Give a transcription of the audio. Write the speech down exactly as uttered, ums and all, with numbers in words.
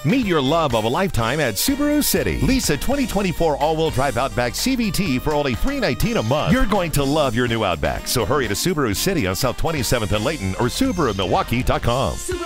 Meet your love of a lifetime at Subaru City. Lease a twenty twenty-four all-wheel drive Outback C V T for only three hundred nineteen dollars a month. You're going to love your new Outback, so hurry to Subaru City on South twenty-seventh and Layton or Subaru Milwaukee dot com.